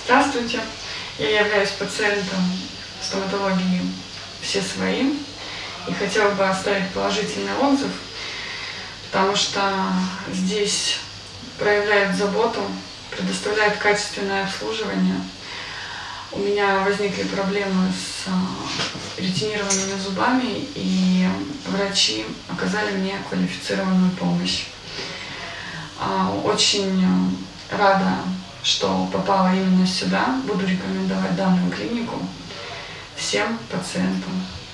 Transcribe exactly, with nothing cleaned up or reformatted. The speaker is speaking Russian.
Здравствуйте, я являюсь пациентом стоматологии «Все свои» и хотела бы оставить положительный отзыв, потому что здесь проявляют заботу, предоставляют качественное обслуживание. У меня возникли проблемы с ретинированными зубами, и врачи оказали мне квалифицированную помощь. Очень рада, что попала именно сюда. Буду рекомендовать данную клинику всем пациентам.